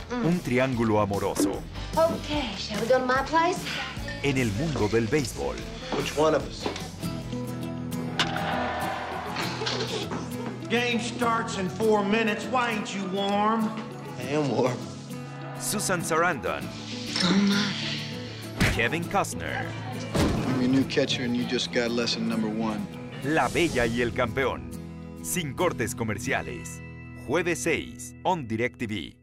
Un triángulo amoroso Okay, shall we go to my place? en el mundo del béisbol. Which one of us? Game starts in 4 minutes. Why ain't you warm? I am warm. Susan Sarandon. Kevin Costner. I'm your new catcher and you just got lesson number 1. La Bella y el Campeón. Sin cortes comerciales. Jueves 6 on DirecTV.